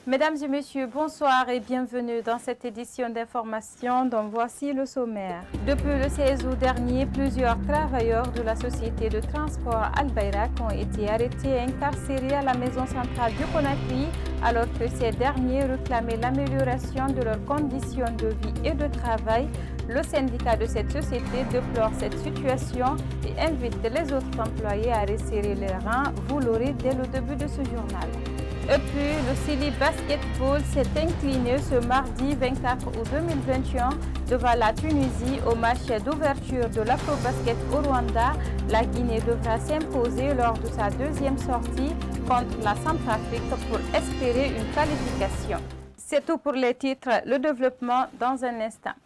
Mesdames et messieurs, bonsoir et bienvenue dans cette édition d'information dont voici le sommaire. Depuis le 16 août dernier, plusieurs travailleurs de la société de transport Al Bayrak ont été arrêtés et incarcérés à la maison centrale du Conakry alors que ces derniers réclamaient l'amélioration de leurs conditions de vie et de travail. Le syndicat de cette société déplore cette situation et invite les autres employés à resserrer les rangs. Vous l'aurez dès le début de ce journal. Et puis, le Sili Basketball s'est incliné ce mardi 24 août 2021 devant la Tunisie au match d'ouverture de l'Afro-Basket au Rwanda. La Guinée devra s'imposer lors de sa deuxième sortie contre la Centrafrique pour espérer une qualification. C'est tout pour les titres, le développement dans un instant.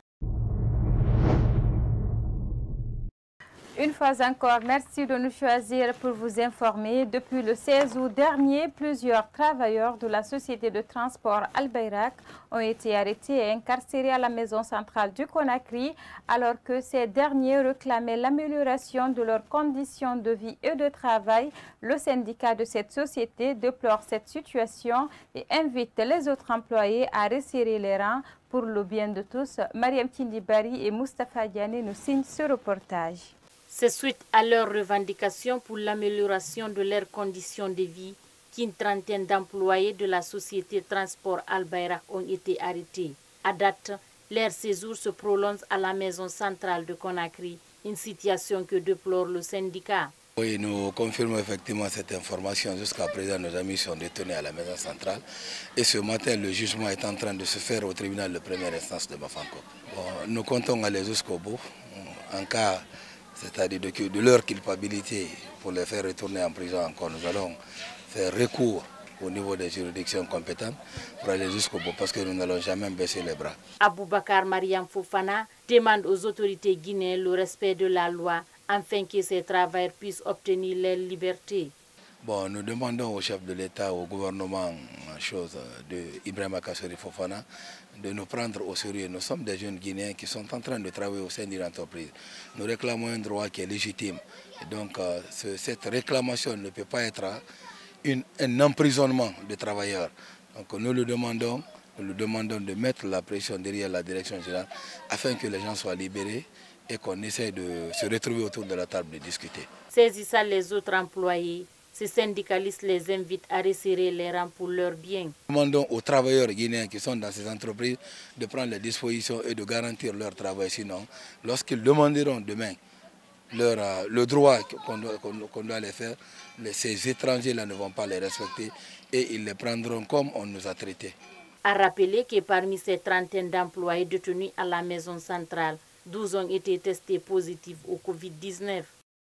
Une fois encore, merci de nous choisir pour vous informer. Depuis le 16 août dernier, plusieurs travailleurs de la société de transport Al Bayrak ont été arrêtés et incarcérés à la maison centrale du Conakry, alors que ces derniers réclamaient l'amélioration de leurs conditions de vie et de travail. Le syndicat de cette société déplore cette situation et invite les autres employés à resserrer les rangs pour le bien de tous. Mariam Tindibari et Moustapha Diané nous signent ce reportage. C'est suite à leurs revendications pour l'amélioration de leurs conditions de vie qu'une trentaine d'employés de la société Transport Al Bayrak ont été arrêtés. À date, leur séjour se prolonge à la maison centrale de Conakry, une situation que déplore le syndicat. Oui, nous confirmons effectivement cette information. Jusqu'à présent, nos amis sont détenus à la maison centrale. Et ce matin, le jugement est en train de se faire au tribunal de première instance de Bafanko. Bon, nous comptons aller jusqu'au bout. En cas, c'est-à-dire de leur culpabilité pour les faire retourner en prison encore, nous allons faire recours au niveau des juridictions compétentes pour aller jusqu'au bout parce que nous n'allons jamais baisser les bras. Aboubakar Mariam Fofana demande aux autorités guinéennes le respect de la loi afin que ces travailleurs puissent obtenir leur liberté. Bon, nous demandons au chef de l'État, au gouvernement, de Ibrahima Kassori Fofana, de nous prendre au sérieux. Nous sommes des jeunes Guinéens qui sont en train de travailler au sein d'une entreprise. Nous réclamons un droit qui est légitime. Et donc, cette réclamation ne peut pas être un emprisonnement de travailleurs. Donc, nous le demandons de mettre la pression derrière la direction générale afin que les gens soient libérés et qu'on essaie de se retrouver autour de la table de discuter. Saisissant les autres employés, ces syndicalistes les invitent à resserrer les rangs pour leur bien. Nous demandons aux travailleurs guinéens qui sont dans ces entreprises de prendre les dispositions et de garantir leur travail. Sinon, lorsqu'ils demanderont demain le droit qu'on doit les faire, ces étrangers-là ne vont pas les respecter et ils les prendront comme on nous a traités. À rappeler que parmi ces trentaines d'employés détenus à la maison centrale, 12 ont été testés positifs au Covid-19.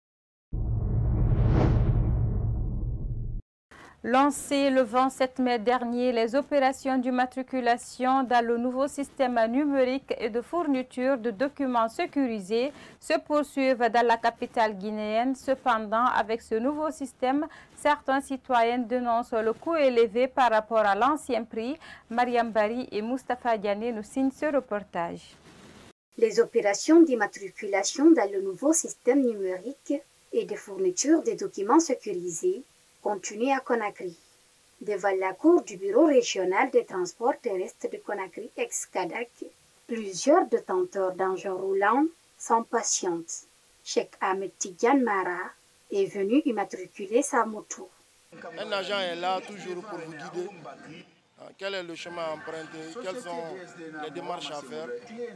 Lancées le 27 mai dernier, les opérations d'immatriculation dans le nouveau système numérique et de fourniture de documents sécurisés se poursuivent dans la capitale guinéenne. Cependant, avec ce nouveau système, certains citoyens dénoncent le coût élevé par rapport à l'ancien prix. Mariam Bari et Moustapha Diané nous signent ce reportage. Les opérations d'immatriculation dans le nouveau système numérique et de fourniture des documents sécurisés continuent à Conakry. Devant la cour du bureau régional des transports terrestres de Conakry ex-Kadak, plusieurs détenteurs d'engins roulants s'impatientent. Cheikh Ahmed Tidiane Mara est venu immatriculer sa moto. Un agent est là toujours pour vous guider. Quel est le chemin à emprunter, quelles sont les démarches à faire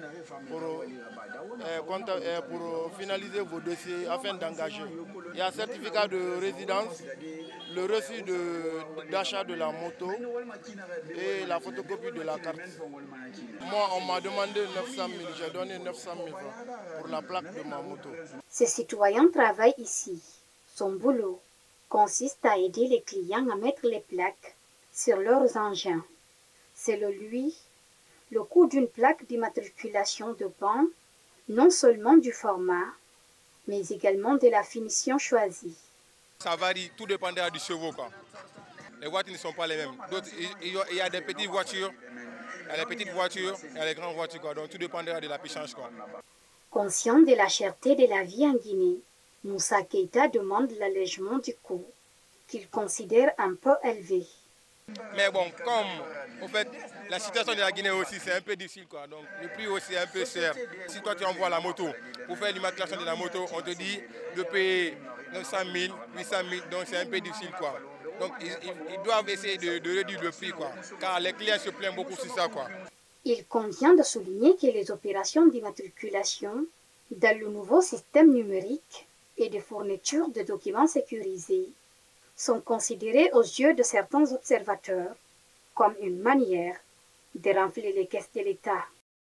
pour finaliser vos dossiers afin d'engager. Il y a un certificat de résidence, le reçu d'achat de la moto et la photocopie de la carte. Moi, on m'a demandé 900 000, j'ai donné 900 000 francs pour la plaque de ma moto. Ces citoyens travaillent ici. Son boulot consiste à aider les clients à mettre les plaques sur leurs engins. Selon lui, le coût d'une plaque d'immatriculation dépend non seulement du format, mais également de la finition choisie. Ça varie, tout dépendra du chevaux. Les voitures ne sont pas les mêmes. Il y a des petites voitures, il y a les petites voitures, il y a les grandes voitures. Donc tout dépendra de la puissance. Conscient de la cherté de la vie en Guinée, Moussa Keïta demande l'allègement du coût, qu'il considère un peu élevé. Mais bon, comme en fait, la situation de la Guinée aussi, c'est un peu difficile, quoi. Donc le prix aussi est un peu cher. Si toi tu envoies la moto, pour faire l'immatriculation de la moto, on te dit de payer 900 000, 800 000, donc c'est un peu difficile, quoi. Donc ils doivent essayer de réduire le prix, quoi. Car les clients se plaignent beaucoup sur ça, quoi. Il convient de souligner que les opérations d'immatriculation dans le nouveau système numérique et de fourniture de documents sécurisés sont considérées aux yeux de certains observateurs comme une manière de remplir les caisses de l'État.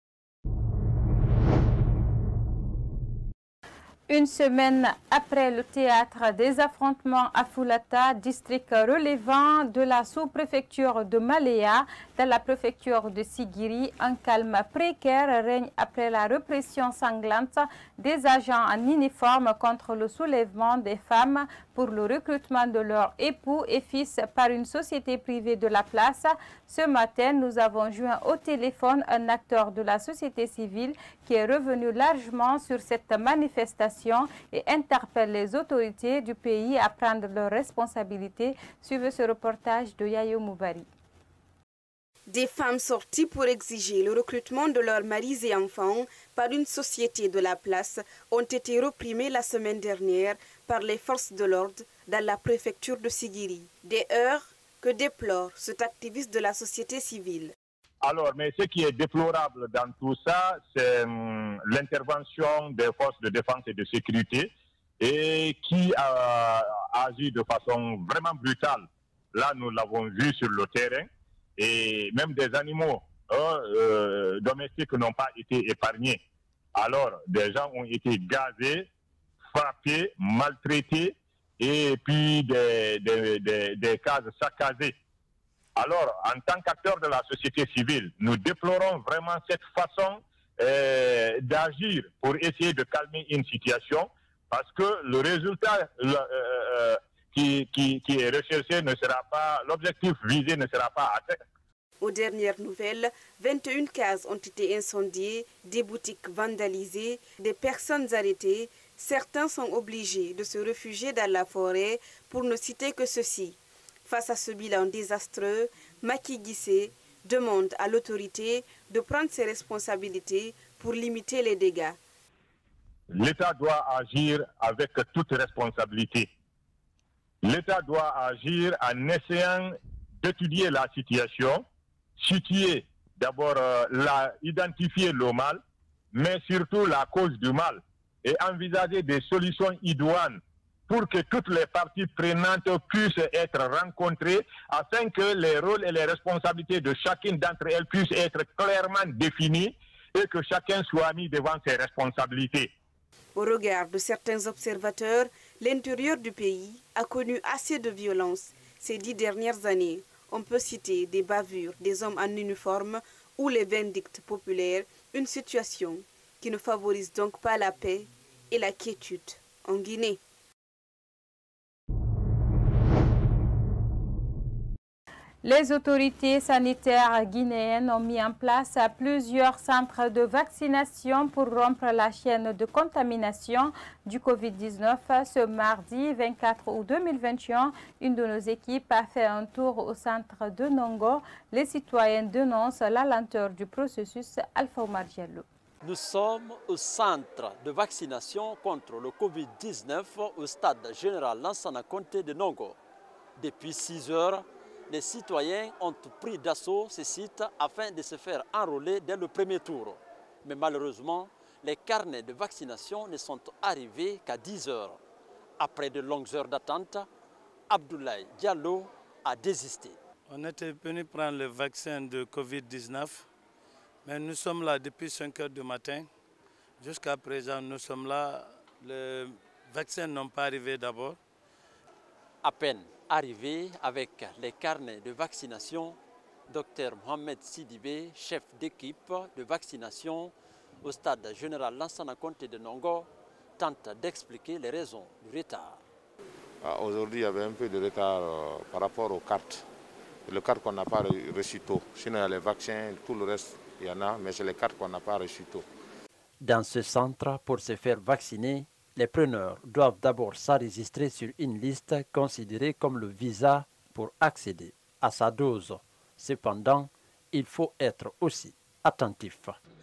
Une semaine après le théâtre des affrontements à Foulata, district relevant de la sous-préfecture de Malea, dans la préfecture de Sigiri, un calme précaire règne après la répression sanglante des agents en uniforme contre le soulèvement des femmes pour le recrutement de leurs époux et fils par une société privée de la place. Ce matin, nous avons joint au téléphone un acteur de la société civile qui est revenu largement sur cette manifestation et interpelle les autorités du pays à prendre leurs responsabilités. Suivez ce reportage de Yayo Moubari. Des femmes sorties pour exiger le recrutement de leurs maris et enfants par une société de la place ont été réprimées la semaine dernière par les forces de l'ordre dans la préfecture de Sigiri. Des heurts que déplore cet activiste de la société civile. Alors, mais ce qui est déplorable dans tout ça, c'est l'intervention des forces de défense et de sécurité et qui a agi de façon vraiment brutale. Là, nous l'avons vu sur le terrain et même des animaux domestiques n'ont pas été épargnés. Alors, des gens ont été gazés, frappés, maltraités et puis des cases saccagées. Alors, en tant qu'acteur de la société civile, nous déplorons vraiment cette façon d'agir pour essayer de calmer une situation parce que le résultat qui est recherché ne sera pas, l'objectif visé ne sera pas atteint. Aux dernières nouvelles, 21 cases ont été incendiées, des boutiques vandalisées, des personnes arrêtées. Certains sont obligés de se réfugier dans la forêt pour ne citer que ceci. Face à ce bilan désastreux, Macky Guissé demande à l'autorité de prendre ses responsabilités pour limiter les dégâts. L'État doit agir avec toute responsabilité. L'État doit agir en essayant d'étudier la situation, situer d'abord, identifier le mal, mais surtout la cause du mal et envisager des solutions idoines pour que toutes les parties prenantes puissent être rencontrées afin que les rôles et les responsabilités de chacune d'entre elles puissent être clairement définies et que chacun soit mis devant ses responsabilités. Au regard de certains observateurs, l'intérieur du pays a connu assez de violence ces 10 dernières années. On peut citer des bavures des hommes en uniforme ou les vindictes populaires, une situation qui ne favorise donc pas la paix et la quiétude en Guinée. Les autorités sanitaires guinéennes ont mis en place plusieurs centres de vaccination pour rompre la chaîne de contamination du Covid-19. Ce mardi 24 août 2021, une de nos équipes a fait un tour au centre de Nongo. Les citoyens dénoncent la lenteur du processus. Alpha Omar Diallo. Nous sommes au centre de vaccination contre le Covid-19 au stade général Lansana Conté de Nongo. Depuis 6 heures, les citoyens ont pris d'assaut ces sites afin de se faire enrôler dès le premier tour. Mais malheureusement, les carnets de vaccination ne sont arrivés qu'à 10 heures. Après de longues heures d'attente, Abdoulaye Diallo a désisté. On était venu prendre le vaccin de Covid-19, mais nous sommes là depuis 5 heures du matin. Jusqu'à présent, nous sommes là. Les vaccins n'ont pas arrivé d'abord. À peine arrivé avec les carnets de vaccination, Dr Mohamed Sidibé, chef d'équipe de vaccination au stade général Lansana Conté de Nongo, tente d'expliquer les raisons du retard. Aujourd'hui, il y avait un peu de retard par rapport aux cartes. Le carte qu'on n'a pas reçu tôt. Sinon, il y a les vaccins, tout le reste, il y en a, mais c'est les cartes qu'on n'a pas reçues tôt. Dans ce centre, pour se faire vacciner, les preneurs doivent d'abord s'enregistrer sur une liste considérée comme le visa pour accéder à sa dose. Cependant, il faut être aussi attentif.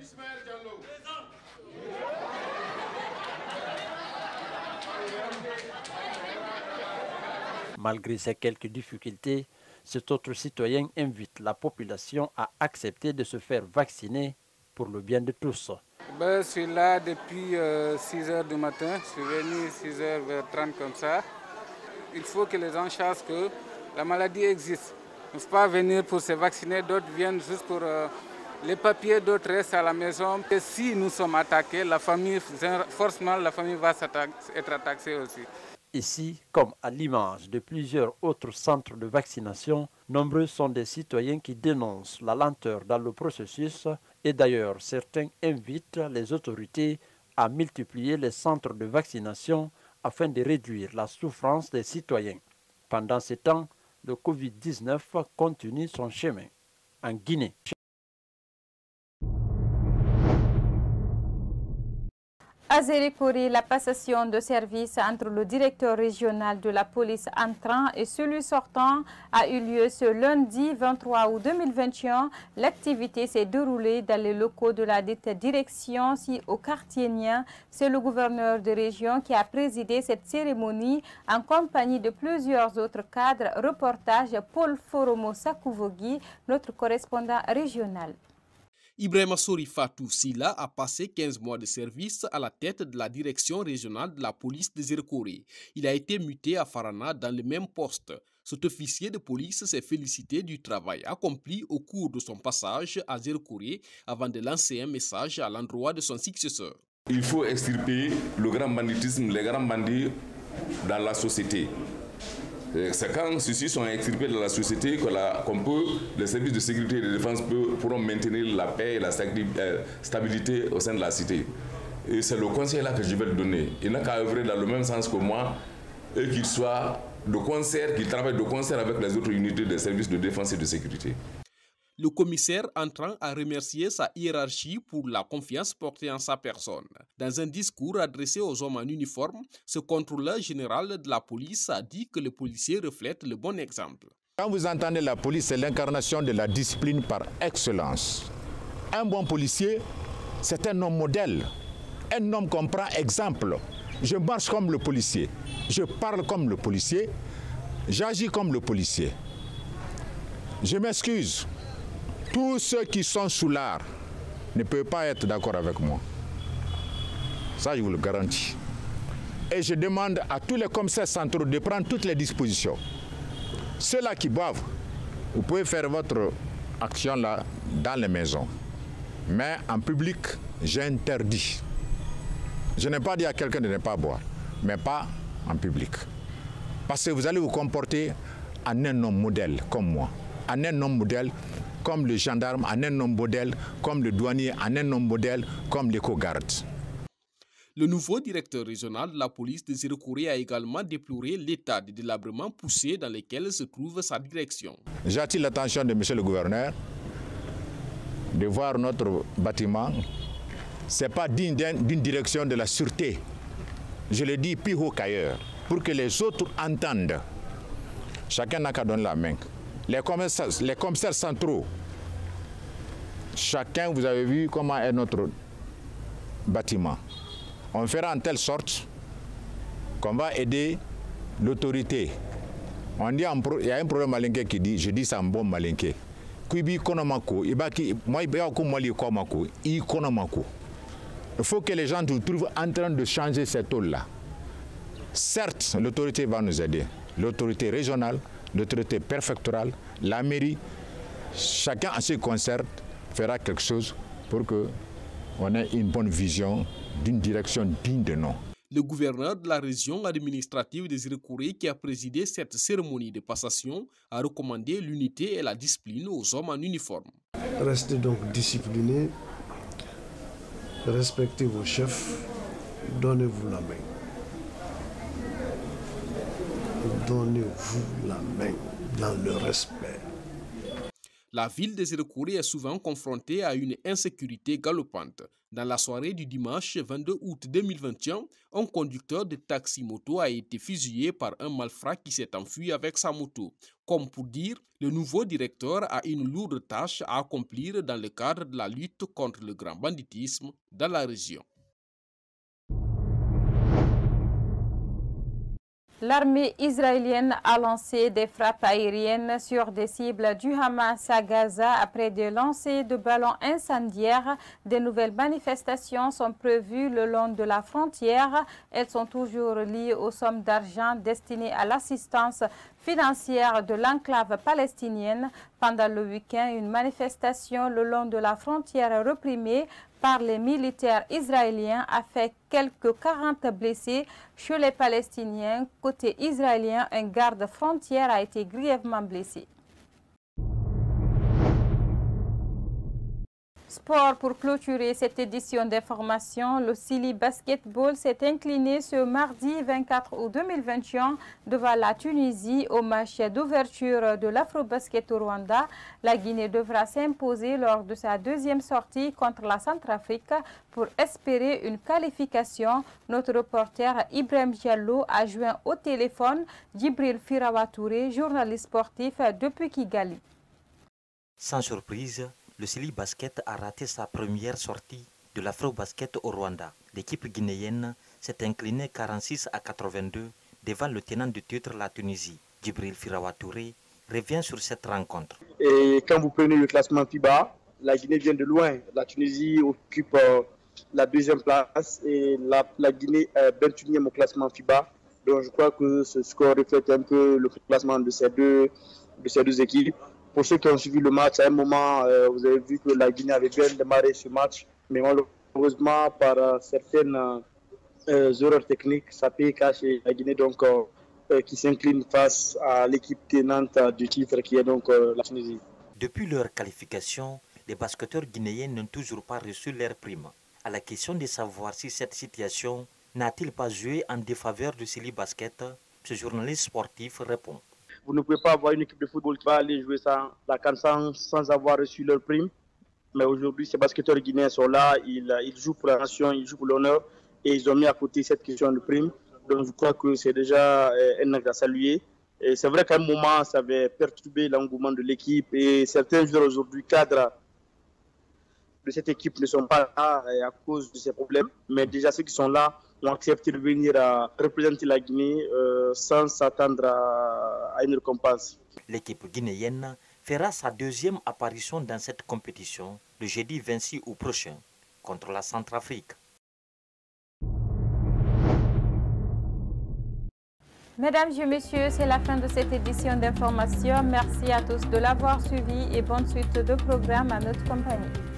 Malgré ces quelques difficultés, cet autre citoyen invite la population à accepter de se faire vacciner pour le bien de tous. Je suis là depuis 6 h du matin, je suis venu 6h30 comme ça. Il faut que les gens sachent que la maladie existe. Il ne faut pas venir pour se vacciner, d'autres viennent juste pour les papiers, d'autres restent à la maison. Et si nous sommes attaqués, forcément la famille va être attaquée aussi. Ici, comme à l'image de plusieurs autres centres de vaccination, nombreux sont des citoyens qui dénoncent la lenteur dans le processus et d'ailleurs certains invitent les autorités à multiplier les centres de vaccination afin de réduire la souffrance des citoyens. Pendant ce temps, le Covid-19 continue son chemin en Guinée. À Zérékoré, la passation de service entre le directeur régional de la police entrant et celui sortant a eu lieu ce lundi 23 août 2021. L'activité s'est déroulée dans les locaux de la dite direction au quartier Nien. C'est le gouverneur de région qui a présidé cette cérémonie en compagnie de plusieurs autres cadres. Reportage Paul Foromo Sakouvogi, notre correspondant régional. Ibrahima Sori Fatou Silla a passé 15 mois de service à la tête de la direction régionale de la police de Zérékoré. Il a été muté à Farana dans le même poste. Cet officier de police s'est félicité du travail accompli au cours de son passage à Zérékoré avant de lancer un message à l'endroit de son successeur. Il faut extirper le grand banditisme, les grands bandits dans la société. C'est quand ceux-ci sont extirpés de la société qu'on peut, les services de sécurité et de défense pourront maintenir la paix et la stabilité au sein de la cité. Et c'est le conseil là que je vais le donner. Il n'a qu'à œuvrer dans le même sens que moi et qu'il soit de concert, qu'il travaille de concert avec les autres unités des services de défense et de sécurité. Le commissaire entrant a remercié sa hiérarchie pour la confiance portée en sa personne. Dans un discours adressé aux hommes en uniforme, ce contrôleur général de la police a dit que les policiers reflètent le bon exemple. Quand vous entendez la police, c'est l'incarnation de la discipline par excellence. Un bon policier, c'est un homme modèle, un homme qu'on prend exemple. Je marche comme le policier, je parle comme le policier, j'agis comme le policier. Je m'excuse. Tous ceux qui sont sous l'art ne peuvent pas être d'accord avec moi. Ça, je vous le garantis. Et je demande à tous les commissaires centraux de prendre toutes les dispositions. Ceux-là qui boivent, vous pouvez faire votre action là dans les maisons. Mais en public, j'interdis. Je n'ai pas dit à quelqu'un de ne pas boire, mais pas en public. Parce que vous allez vous comporter en un homme modèle comme moi. En un homme modèle comme le gendarme, en un homme modèle comme le douanier, en un homme modèle comme l'éco-garde. Le nouveau directeur régional de la police de Zérékoré a également déploré l'état de délabrement poussé dans lequel se trouve sa direction. J'attire l'attention de M. le gouverneur de voir notre bâtiment. Ce n'est pas digne d'une direction de la sûreté. Je le dis plus haut qu'ailleurs, pour que les autres entendent. Chacun n'a qu'à donner la main. Les commissaires centraux, chacun, vous avez vu comment est notre bâtiment. On fera en telle sorte qu'on va aider l'autorité. On dit, il y a un problème malinqué qui dit, je dis c'est un bon malinqué. Il faut que les gens se trouvent en train de changer cette tôle-là. Certes, l'autorité va nous aider. L'autorité régionale, l'autorité préfectorale, la mairie, chacun en ce concert fera quelque chose pour qu'on ait une bonne vision d'une direction digne de nom. Le gouverneur de la région administrative de Zérékoré, qui a présidé cette cérémonie de passation, a recommandé l'unité et la discipline aux hommes en uniforme. Restez donc disciplinés, respectez vos chefs, donnez-vous la main. Donnez-vous la main dans le respect. La ville de Zérekore est souvent confrontée à une insécurité galopante. Dans la soirée du dimanche 22 août 2021, un conducteur de taxi-moto a été fusillé par un malfrat qui s'est enfui avec sa moto. Comme pour dire, le nouveau directeur a une lourde tâche à accomplir dans le cadre de la lutte contre le grand banditisme dans la région. L'armée israélienne a lancé des frappes aériennes sur des cibles du Hamas à Gaza après des lancers de ballons incendiaires. De nouvelles manifestations sont prévues le long de la frontière. Elles sont toujours liées aux sommes d'argent destinées à l'assistance financière de l'enclave palestinienne. Pendant le week-end, une manifestation le long de la frontière réprimée par les militaires israéliens a fait quelques 40 blessés chez les Palestiniens. Côté israélien, un garde-frontière a été grièvement blessé. Sport pour clôturer cette édition d'information, le Sili Basketball s'est incliné ce mardi 24 août 2021 devant la Tunisie au match d'ouverture de l'Afrobasket au Rwanda. La Guinée devra s'imposer lors de sa deuxième sortie contre la Centrafrique pour espérer une qualification. Notre reporter Ibrahim Diallo a joint au téléphone Djibril Firawa Touré, journaliste sportif depuis Kigali. Sans surprise, le Sili Basket a raté sa première sortie de l'Afro-Basket au Rwanda. L'équipe guinéenne s'est inclinée 46-82 devant le tenant du titre, la Tunisie. Djibril Firawa Touré revient sur cette rencontre. Et quand vous prenez le classement FIBA, la Guinée vient de loin. La Tunisie occupe la deuxième place et la Guinée est 21e au classement FIBA. Donc je crois que ce score reflète un peu le classement de ces deux équipes. Pour ceux qui ont suivi le match, à un moment, vous avez vu que la Guinée avait bien démarré ce match, mais malheureusement, par certaines erreurs techniques, ça peut cacher la Guinée donc, qui s'incline face à l'équipe tenante du titre qui est donc la Tunisie. Depuis leur qualification, les basketteurs guinéens n'ont toujours pas reçu leur prime. À la question de savoir si cette situation n'a-t-il pas joué en défaveur du Sili Basket, ce journaliste sportif répond. Vous ne pouvez pas avoir une équipe de football qui va aller jouer la CAN sans avoir reçu leur prime. Mais aujourd'hui, ces basketteurs guinéens sont là, ils jouent pour la nation, ils jouent pour l'honneur et ils ont mis à côté cette question de prime. Donc je crois que c'est déjà un acte à saluer. Et c'est vrai qu'à un moment, ça avait perturbé l'engouement de l'équipe et certains joueurs aujourd'hui, cadres de cette équipe, ne sont pas là à cause de ces problèmes. Mais déjà ceux qui sont là ont accepté de venir représenter la Guinée sans s'attendre à une récompense. L'équipe guinéenne fera sa deuxième apparition dans cette compétition le jeudi 26 août prochain contre la Centrafrique. Mesdames et messieurs, c'est la fin de cette édition d'information. Merci à tous de l'avoir suivi et bonne suite de programme à notre compagnie.